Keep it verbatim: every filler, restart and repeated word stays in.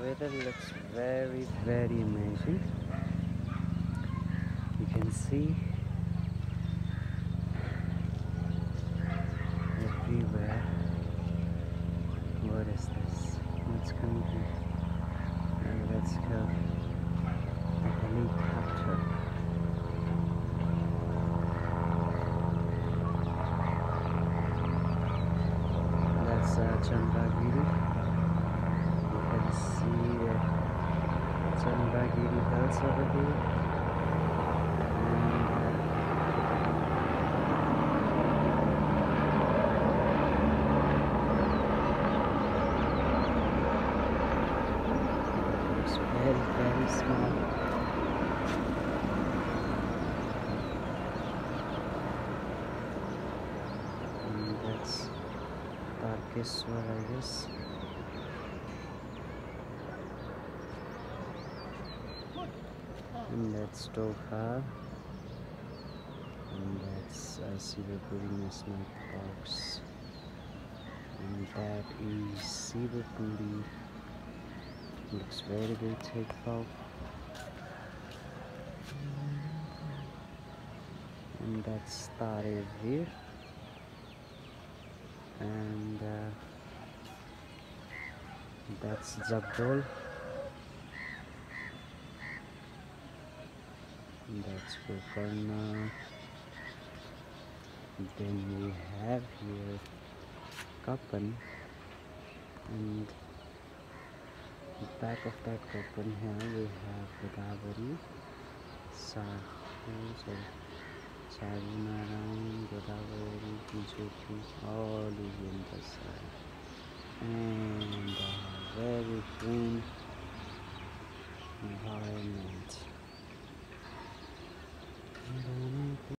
weather looks very very amazing. You can see everywhere. What is this? What's coming here? And let's go. A helicopter. That's uh, Chandagiri. You can see the Chandagiri hills over here. Very, very small. And that's Tarkeswar, I guess. And that's Toha. And that's uh, Sivapuri National Parks. And that is Sivapuri. Looks very beautiful. And that's Tarevir. And uh, that's Jagdol. And that's Gokarna. Then we have here Kapan. And back of that Kapan here we have Godavari, Sahu, sorry, Sagunarayan, Godavari, Jyoti, all is in the side. And uh, very green